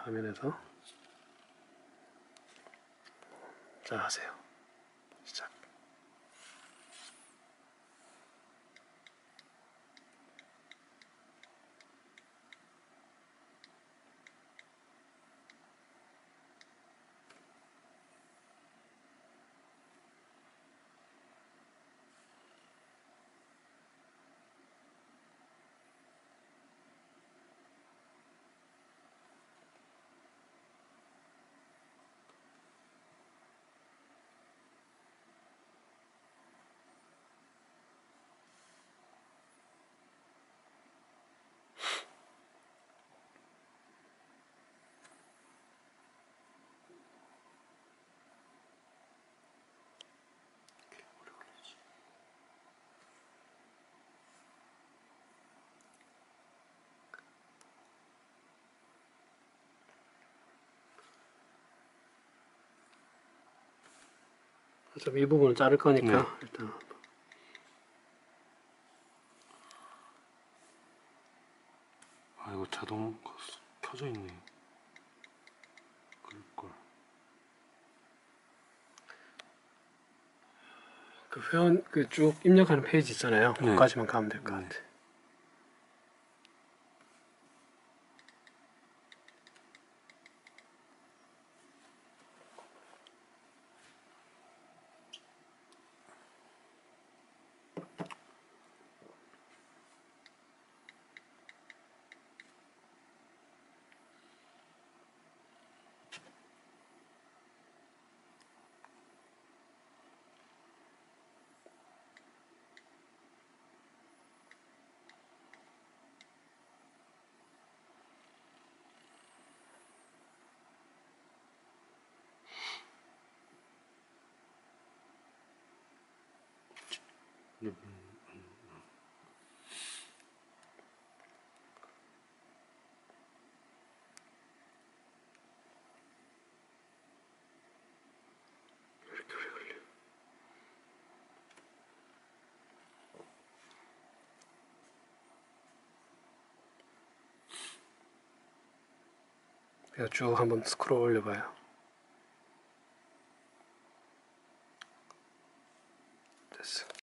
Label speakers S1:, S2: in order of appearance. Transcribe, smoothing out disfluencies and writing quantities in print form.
S1: 화면에서. 자, 하세요. 시작. 어차피 이 부분은 자를 거니까 일단.
S2: 아, 이거 자동 켜져 있네. 그럴걸.
S1: 그 회원 그 쭉 입력하는 페이지 있잖아요. 거기까지만 가면 될 것 같아. 그래서 쭉 한번 스크롤 올려봐요.